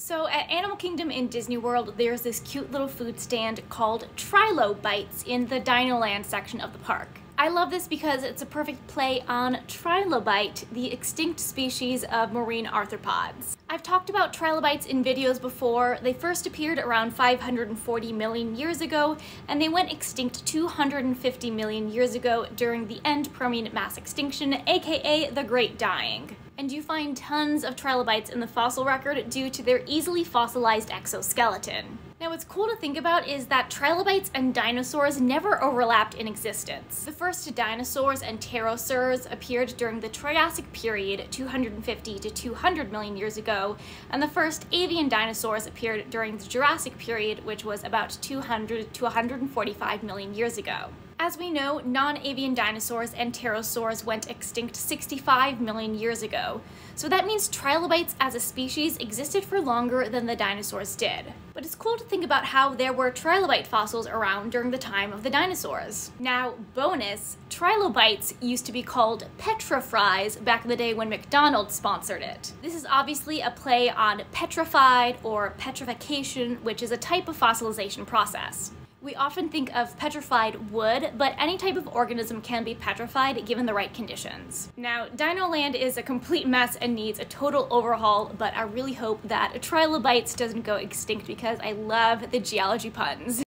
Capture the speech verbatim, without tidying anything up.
So at Animal Kingdom in Disney World, there's this cute little food stand called Trilo-Bites in the Dino-Land section of the park. I love this because it's a perfect play on Trilobite, the extinct species of marine arthropods. I've talked about trilobites in videos before. They first appeared around five hundred forty million years ago, and they went extinct two hundred fifty million years ago during the end Permian mass extinction, aka the Great Dying. And you find tons of trilobites in the fossil record due to their easily fossilized exoskeleton. Now what's cool to think about is that trilobites and dinosaurs never overlapped in existence. The first dinosaurs and pterosaurs appeared during the Triassic period, two hundred fifty to two hundred million years ago, and the first avian dinosaurs appeared during the Jurassic period, which was about two hundred to one hundred forty-five million years ago. As we know, non-avian dinosaurs and pterosaurs went extinct sixty-five million years ago, so that means trilobites as a species existed for longer than the dinosaurs did. But it's cool to think about how there were trilobite fossils around during the time of the dinosaurs. Now, bonus, trilobites used to be called petrifries back in the day when McDonald's sponsored it. This is obviously a play on petrified or petrification, which is a type of fossilization process. We often think of petrified wood, but any type of organism can be petrified given the right conditions. Now, Dino Land is a complete mess and needs a total overhaul, but I really hope that Trilobites doesn't go extinct because I love the geology puns.